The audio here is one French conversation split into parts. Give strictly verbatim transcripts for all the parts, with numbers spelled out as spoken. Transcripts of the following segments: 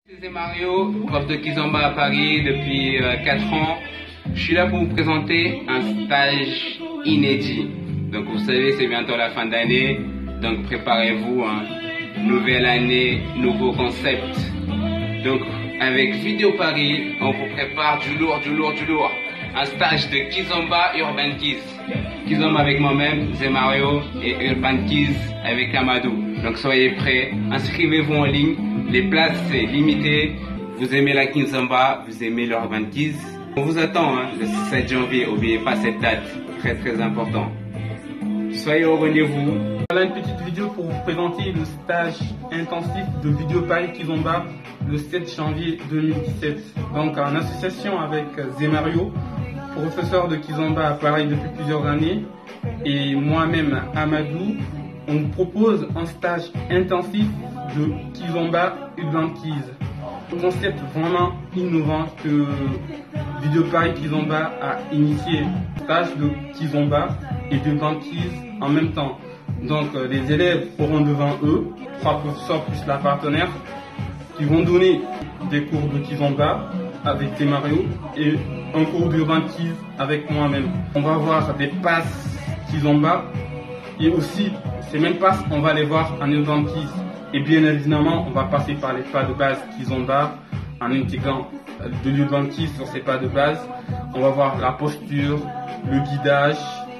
C'est Mario, prof de Kizomba à Paris depuis euh, quatre ans. Je suis là pour vous présenter un stage inédit. Donc vous savez, c'est bientôt la fin d'année, donc préparez-vous, hein. Nouvelle année, nouveau concept. Donc avec Vidéo Paris, on vous prépare du lourd, du lourd, du lourd. Un stage de Kizomba Urban Kids. Kizomba avec moi-même, c'est Mario, et Urban Kids avec Amadou. Donc soyez prêts, inscrivez-vous en ligne. Les places c'est limité. Vous aimez la Kizomba, vous aimez l'Urban Kids. On vous attend hein, le sept janvier, n'oubliez pas cette date, très très important. Soyez au rendez-vous. Voilà une petite vidéo pour vous présenter le stage intensif de Vidéo Paris Kizomba le sept janvier deux mille dix-sept. Donc en association avec Zemario, professeur de Kizomba à Paris depuis plusieurs années, et moi-même Amadou, on vous propose un stage intensif de Kizomba Urban Kids. Un concept vraiment innovant que Vidéo Paris Kizomba a initié. Stage de Kizomba et de Urban Kids en même temps. Donc euh, les élèves auront devant eux trois professeurs plus la partenaire qui vont donner des cours de Kizomba avec des Mario et un cours d'Urban Kids avec moi-même. On va voir des passes Kizomba et aussi ces mêmes passes on va les voir en Urban Kids. Et bien évidemment, on va passer par les pas de base Kizomba en intégrant de l'Urban Kids sur ces pas de base. On va voir la posture, le guidage,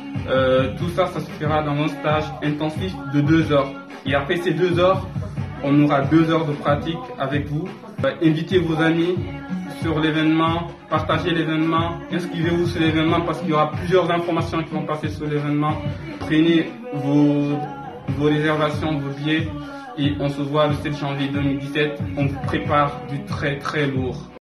euh, tout ça, ça se fera dans un stage intensif de deux heures. Et après ces deux heures, on aura deux heures de pratique avec vous. Euh, invitez vos amis sur l'événement, partagez l'événement, inscrivez-vous sur l'événement parce qu'il y aura plusieurs informations qui vont passer sur l'événement. Prenez vos, vos réservations, vos billets. Et on se voit le sept janvier deux mille dix-sept, on vous prépare du très très lourd.